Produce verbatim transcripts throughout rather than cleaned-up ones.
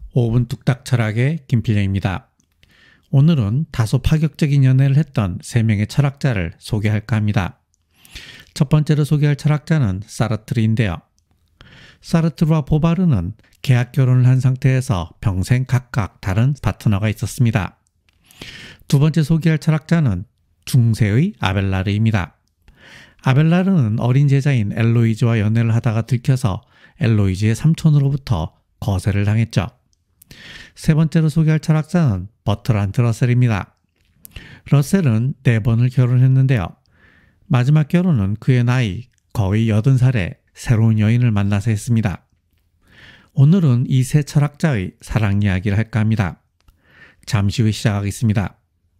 오 분 뚝딱 철학의 김필영입니다. 오늘은 다소 파격적인 연애를 했던 세 명의 철학자를 소개할까 합니다. 첫 번째로 소개할 철학자는 사르트르인데요. 사르트르와 보바르는 계약 결혼을 한 상태에서 평생 각각 다른 파트너가 있었습니다. 두 번째 소개할 철학자는 중세의 아벨라르입니다. 아벨라르는 어린 제자인 엘로이즈와 연애를 하다가 들켜서 엘로이즈의 삼촌으로부터 거세를 당했죠. 세 번째로 소개할 철학자는 버트란트 러셀입니다. 러셀은 네 번을 결혼했는데요. 마지막 결혼은 그의 나이 거의 여든 살에 새로운 여인을 만나서 했습니다. 오늘은 이 세 철학자의 사랑 이야기를 할까 합니다. 잠시 후에 시작하겠습니다.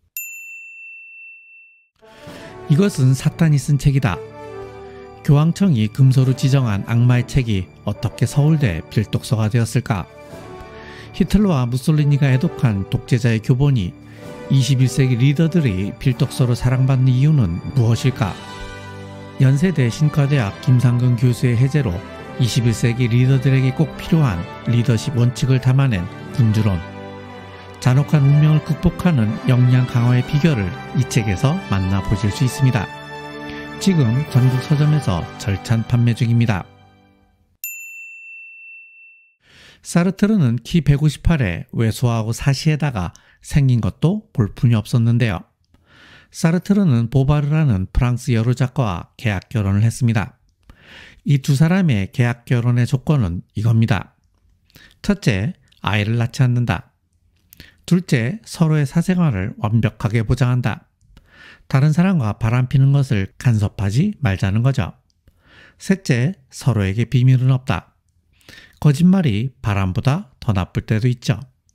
이것은 사탄이 쓴 책이다. 교황청이 금소로 지정한 악마의 책이 어떻게 서울대 필독서가 되었을까? 히틀러와 무솔리니가 애독한 독재자의 교본이 이십일 세기 리더들이 필독서로 사랑받는 이유는 무엇일까? 연세대 신과대학 김상근 교수의 해제로 이십일 세기 리더들에게 꼭 필요한 리더십 원칙을 담아낸 군주론, 잔혹한 운명을 극복하는 역량 강화의 비결을 이 책에서 만나보실 수 있습니다. 지금 전국 서점에서 절찬 판매 중입니다. 사르트르는 키 백오십팔에 왜소하고 사시에다가 생긴 것도 볼품이 없었는데요. 사르트르는 보바르라는 프랑스 여러 작가와 계약 결혼을 했습니다. 이 두 사람의 계약 결혼의 조건은 이겁니다. 첫째, 아이를 낳지 않는다. 둘째, 서로의 사생활을 완벽하게 보장한다. 다른 사람과 바람피는 것을 간섭하지 말자는 거죠. 셋째, 서로에게 비밀은 없다. 거짓말이 바람보다 더 나쁠 때도 있죠.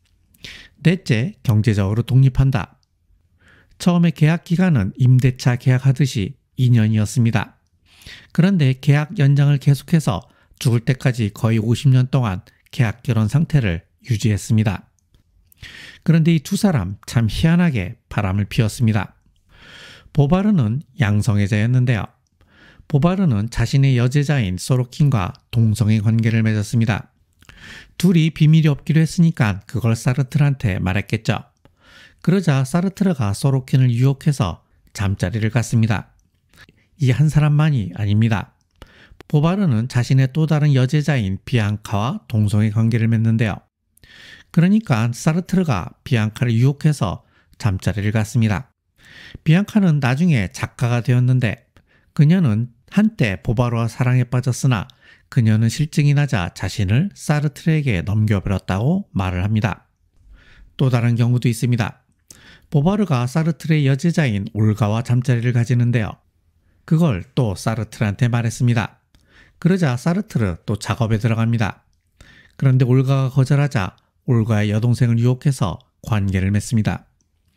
넷째, 경제적으로 독립한다. 처음에 계약 기간은 임대차 계약하듯이 이 년이었습니다. 그런데 계약 연장을 계속해서 죽을 때까지 거의 오십 년 동안 계약 결혼 상태를 유지했습니다. 그런데 이 두 사람 참 희한하게 바람을 피웠습니다. 보바르는 양성애자였는데요. 보바르는 자신의 여제자인 소로킨과 동성애 관계를 맺었습니다. 둘이 비밀이 없기로 했으니까 그걸 사르트르한테 말했겠죠. 그러자 사르트르가 소로킨을 유혹해서 잠자리를 갔습니다. 이 한 사람만이 아닙니다. 보바르는 자신의 또 다른 여제자인 비앙카와 동성애 관계를 맺는데요. 그러니까 사르트르가 비앙카를 유혹해서 잠자리를 갔습니다. 비앙카는 나중에 작가가 되었는데 그녀는 한때 보바르와 사랑에 빠졌으나 그녀는 실증이 나자 자신을 사르트르에게 넘겨버렸다고 말을 합니다. 또 다른 경우도 있습니다. 보바르가 사르트르의 여제자인 올가와 잠자리를 가지는데요. 그걸 또 사르트르한테 말했습니다. 그러자 사르트르 또 작업에 들어갑니다. 그런데 올가가 거절하자 올가의 여동생을 유혹해서 관계를 맺습니다.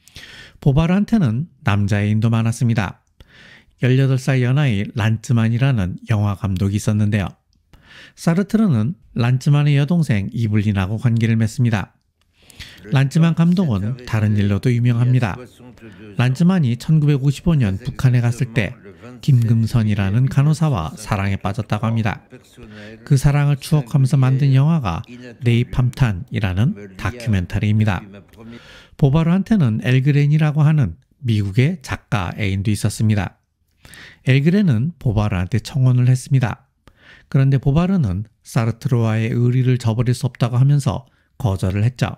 보바르한테는 남자애인도 많았습니다. 열여덟 살 연하의 란츠만이라는 영화 감독이 있었는데요. 사르트르는 란츠만의 여동생 이블린하고 관계를 맺습니다. 란츠만 감독은 다른 일로도 유명합니다. 란츠만이 천구백오십오 년 북한에 갔을 때 김금선이라는 간호사와 사랑에 빠졌다고 합니다. 그 사랑을 추억하면서 만든 영화가 네이팜탄이라는 다큐멘터리입니다. 보바르한테는 엘그렌이라고 하는 미국의 작가 애인도 있었습니다. 엘그렌은 보바르한테 청혼을 했습니다. 그런데 보바르는 사르트르와의 의리를 저버릴 수 없다고 하면서 거절을 했죠.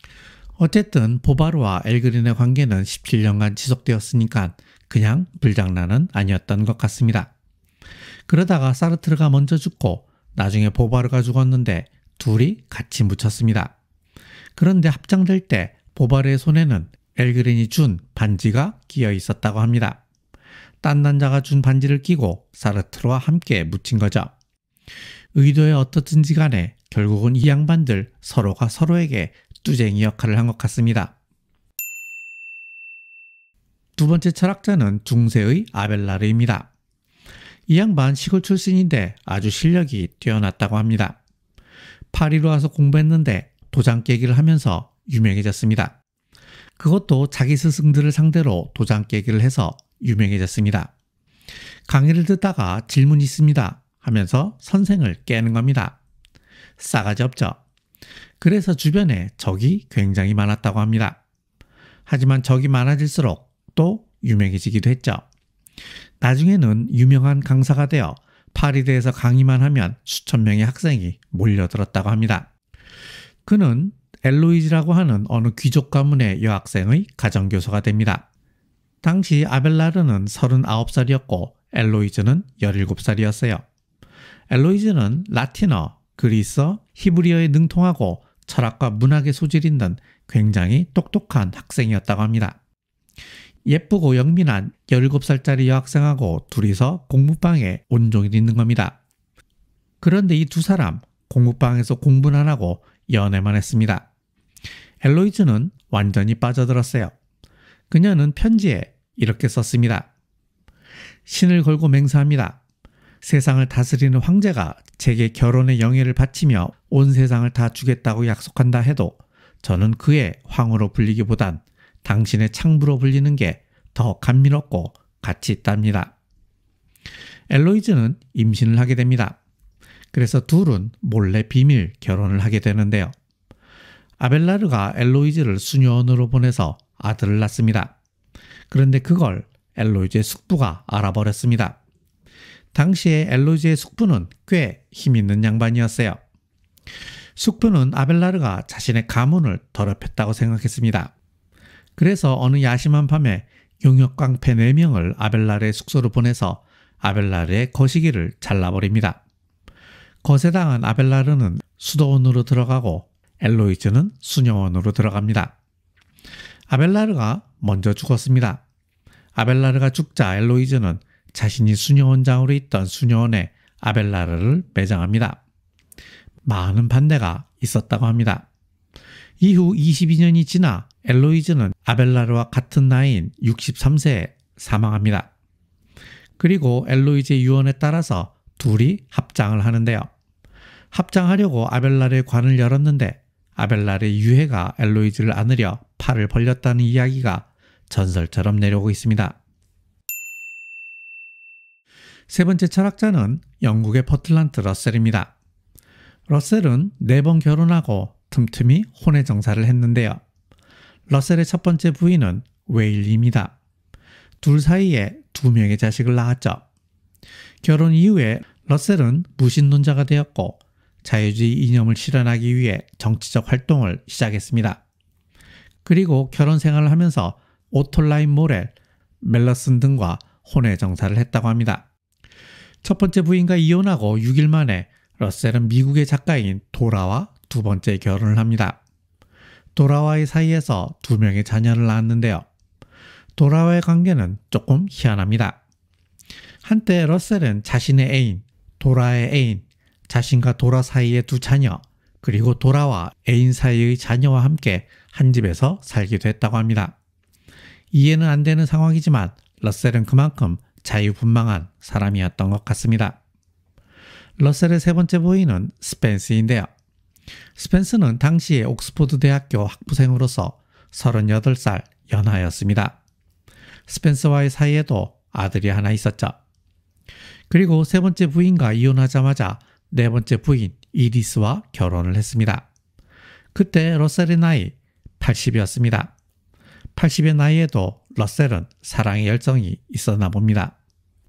어쨌든 보바르와 엘그렌의 관계는 십칠 년간 지속되었으니까 그냥 불장난은 아니었던 것 같습니다. 그러다가 사르트르가 먼저 죽고 나중에 보바르가 죽었는데 둘이 같이 묻혔습니다. 그런데 합장될 때 보바르의 손에는 엘그렌이 준 반지가 끼어 있었다고 합니다. 딴 남자가 준 반지를 끼고 사르트르와 함께 묻힌 거죠. 의도에 어떻든지 간에 결국은 이 양반들 서로가 서로에게 뚜쟁이 역할을 한 것 같습니다. 두 번째 철학자는 중세의 아벨라르입니다. 이 양반 시골 출신인데 아주 실력이 뛰어났다고 합니다. 파리로 와서 공부했는데 도장 깨기를 하면서 유명해졌습니다. 그것도 자기 스승들을 상대로 도장 깨기를 해서 유명해졌습니다. 강의를 듣다가 질문이 있습니다 하면서 선생을 깨는 겁니다. 싸가지 없죠. 그래서 주변에 적이 굉장히 많았다고 합니다. 하지만 적이 많아질수록 또 유명해지기도 했죠. 나중에는 유명한 강사가 되어 파리대에서 강의만 하면 수천 명의 학생이 몰려들었다고 합니다. 그는 엘로이즈라고 하는 어느 귀족 가문의 여학생의 가정교사가 됩니다. 당시 아벨라르는 서른아홉 살이었고 엘로이즈는 열일곱 살이었어요. 엘로이즈는 라틴어, 그리스어, 히브리어에 능통하고 철학과 문학의 소질이 있는 굉장히 똑똑한 학생이었다고 합니다. 예쁘고 영민한 열일곱 살짜리 여학생하고 둘이서 공부방에 온종일 있는 겁니다. 그런데 이 두 사람 공부방에서 공부는 안 하고 연애만 했습니다. 엘로이즈는 완전히 빠져들었어요. 그녀는 편지에 이렇게 썼습니다. 신을 걸고 맹세합니다. 세상을 다스리는 황제가 제게 결혼의 영예를 바치며 온 세상을 다 주겠다고 약속한다 해도 저는 그의 황후로 불리기보단 당신의 창부로 불리는 게 더 감미롭고 가치 있답니다. 엘로이즈는 임신을 하게 됩니다. 그래서 둘은 몰래 비밀 결혼을 하게 되는데요. 아벨라르가 엘로이즈를 수녀원으로 보내서 아들을 낳습니다. 그런데 그걸 엘로이즈의 숙부가 알아버렸습니다. 당시에 엘로이즈의 숙부는 꽤 힘있는 양반이었어요. 숙부는 아벨라르가 자신의 가문을 더럽혔다고 생각했습니다. 그래서 어느 야심한 밤에 용역깡패 네 명을 아벨라르의 숙소로 보내서 아벨라르의 거시기를 잘라버립니다. 거세당한 아벨라르는 수도원으로 들어가고 엘로이즈는 수녀원으로 들어갑니다. 아벨라르가 먼저 죽었습니다. 아벨라르가 죽자 엘로이즈는 자신이 수녀원장으로 있던 수녀원에 아벨라르를 매장합니다. 많은 반대가 있었다고 합니다. 이후 이십이 년이 지나 엘로이즈는 아벨라르와 같은 나이인 육십삼 세에 사망합니다. 그리고 엘로이즈의 유언에 따라서 둘이 합장을 하는데요. 합장하려고 아벨라르의 관을 열었는데 아벨라르의 유해가 엘로이즈를 안으려 팔을 벌렸다는 이야기가 전설처럼 내려오고 있습니다. 세 번째 철학자는 영국의 버틀란트 러셀입니다. 러셀은 네 번 결혼하고 틈틈이 혼외 정사를 했는데요. 러셀의 첫 번째 부인은 웨일리입니다. 둘 사이에 두 명의 자식을 낳았죠. 결혼 이후에 러셀은 무신론자가 되었고 자유주의 이념을 실현하기 위해 정치적 활동을 시작했습니다. 그리고 결혼 생활을 하면서 오톨라인 모렐, 멜러슨 등과 혼외 정사를 했다고 합니다. 첫 번째 부인과 이혼하고 육 일 만에 러셀은 미국의 작가인 도라와 두 번째 결혼을 합니다. 도라와의 사이에서 두 명의 자녀를 낳았는데요. 도라와의 관계는 조금 희한합니다. 한때 러셀은 자신의 애인, 도라의 애인, 자신과 도라 사이의 두 자녀, 그리고 도라와 애인 사이의 자녀와 함께 한 집에서 살기도 했다고 합니다. 이해는 안 되는 상황이지만 러셀은 그만큼 자유분방한 사람이었던 것 같습니다. 러셀의 세 번째 부인은 스펜스인데요. 스펜스는 당시에 옥스포드 대학교 학부생으로서 서른여덟 살 연하였습니다. 스펜스와의 사이에도 아들이 하나 있었죠. 그리고 세 번째 부인과 이혼하자마자 네 번째 부인 이디스와 결혼을 했습니다. 그때 러셀의 나이 팔십이었습니다. 팔십의 나이에도 러셀은 사랑의 열정이 있었나 봅니다.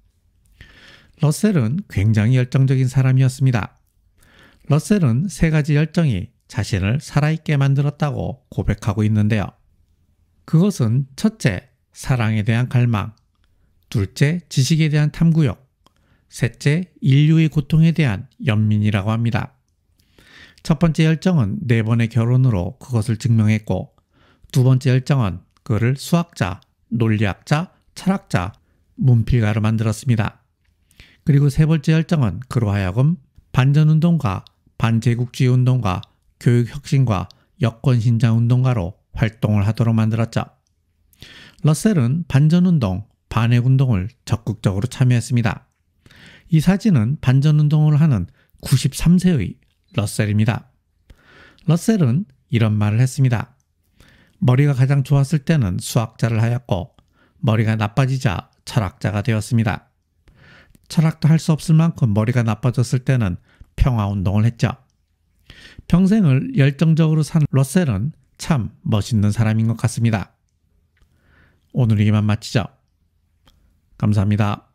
러셀은 굉장히 열정적인 사람이었습니다. 러셀은 세 가지 열정이 자신을 살아있게 만들었다고 고백하고 있는데요. 그것은 첫째, 사랑에 대한 갈망, 둘째, 지식에 대한 탐구욕, 셋째, 인류의 고통에 대한 연민이라고 합니다. 첫 번째 열정은 네 번의 결혼으로 그것을 증명했고, 두 번째 열정은 그를 수학자, 논리학자, 철학자, 문필가로 만들었습니다. 그리고 세 번째 열정은 그로 하여금 반전운동가, 반제국주의 운동가, 교육혁신과 여권신장운동가로 활동을 하도록 만들었죠. 러셀은 반전운동, 반핵운동을 적극적으로 참여했습니다. 이 사진은 반전운동을 하는 구십삼 세의 러셀입니다. 러셀은 이런 말을 했습니다. 머리가 가장 좋았을 때는 수학자를 하였고 머리가 나빠지자 철학자가 되었습니다. 철학도 할 수 없을 만큼 머리가 나빠졌을 때는 평화운동을 했죠. 평생을 열정적으로 산 러셀은 참 멋있는 사람인 것 같습니다. 오늘 여기만 마치죠. 감사합니다.